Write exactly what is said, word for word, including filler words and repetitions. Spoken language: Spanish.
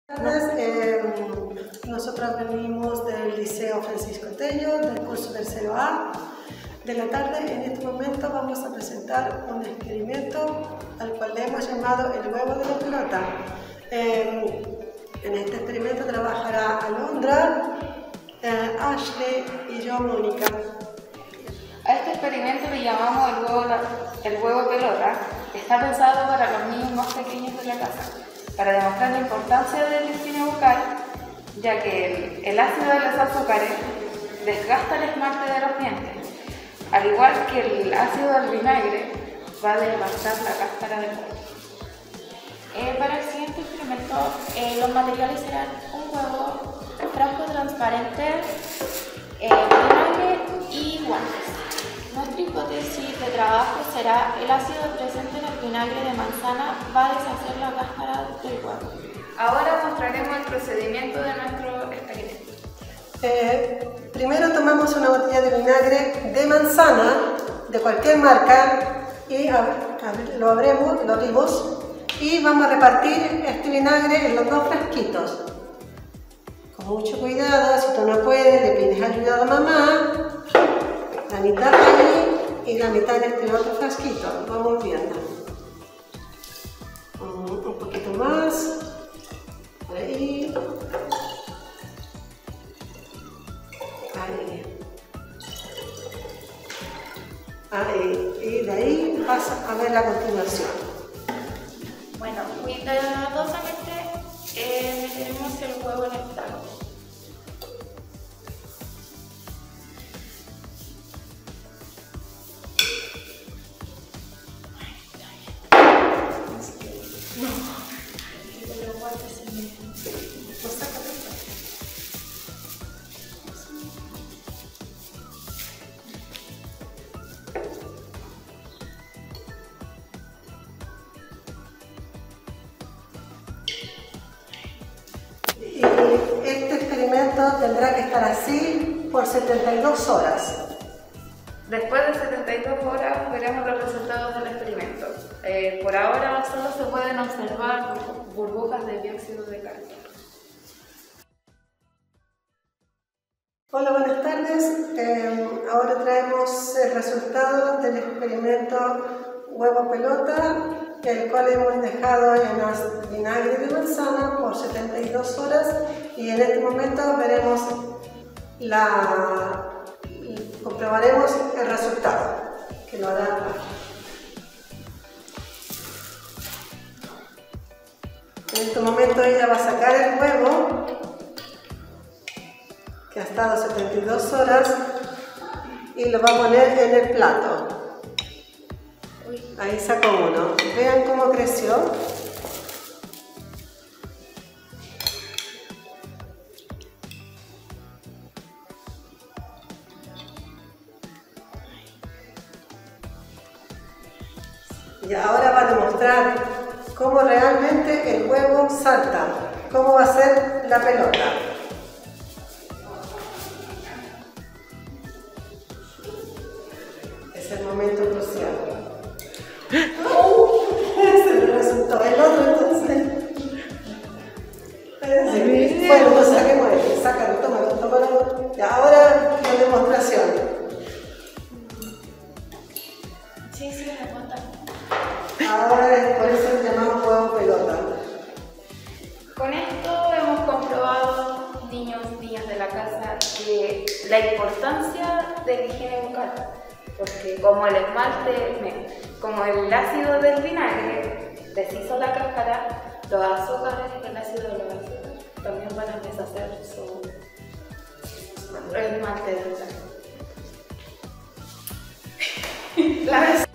Eh, nosotros venimos del Liceo Francisco Tello, del curso tercero A de la tarde. En este momento vamos a presentar un experimento al cual le hemos llamado el huevo de la pelota. Eh, en este experimento trabajará Alondra, eh, Ashley y yo, Mónica. A este experimento le llamamos el huevo, el huevo pelota. Está pensado para los niños más pequeños de la casa, para demostrar la importancia del higiene bucal, ya que el, el ácido de los azúcares desgasta el esmalte de los dientes, al igual que el ácido del vinagre va a desbastar la cáscara del huevo. Eh, para el siguiente experimento, eh, los materiales serán un huevo, un frasco transparente, eh, vinagre y guantes. Nuestra hipótesis de trabajo será el ácido presente en el vinagre de manzana va a deshacer la cáscara del huevo. Ahora mostraremos el procedimiento de nuestro experimento. Eh, primero tomamos una botella de vinagre de manzana, de cualquier marca, y a, a, lo, abremos, lo abrimos y vamos a repartir este vinagre en los dos frasquitos. Con mucho cuidado, si tú no puedes, le pides ayuda a mamá. La mitad ahí y la mitad en este otro frasquito. Vamos viendo. Un, un poquito más. Por ahí. Ahí. Ahí. Y de ahí vas a ver la continuación. Bueno, cuidadosamente eh, meteremos el huevo en el plato. Y este experimento tendrá que estar así por setenta y dos horas. Después de setenta y dos horas veremos los resultados del experimento. Eh, por ahora solo se pueden observar burbujas de dióxido de carbono. Hola, buenas tardes. Eh, ahora traemos el resultado del experimento huevo pelota, el cual hemos dejado en vinagre de manzana por setenta y dos horas, y en este momento veremos la comprobaremos el resultado que nos da. En este momento ella va a sacar el huevo que ha estado setenta y dos horas y lo va a poner en el plato. Ahí sacó uno. Vean cómo creció. Y ahora va a demostrar cómo realmente el huevo salta, cómo va a ser la pelota. Es el momento crucial. ¡Oh! Ese me resultó. El otro entonces. Sí. Bueno, pues saquemos este. Sácalo, tómalo, tómalo. Y ahora la demostración. Sí, sí, me cuenta. Ahora por eso le llamamos huevo pelota. Con esto hemos comprobado, niños y niñas de la casa, que la importancia de la higiene bucal, porque como el esmalte, como el ácido del vinagre deshizo la cáscara, los azúcares, el ácido de los azúcares también van a deshacer su esmalte bucal. La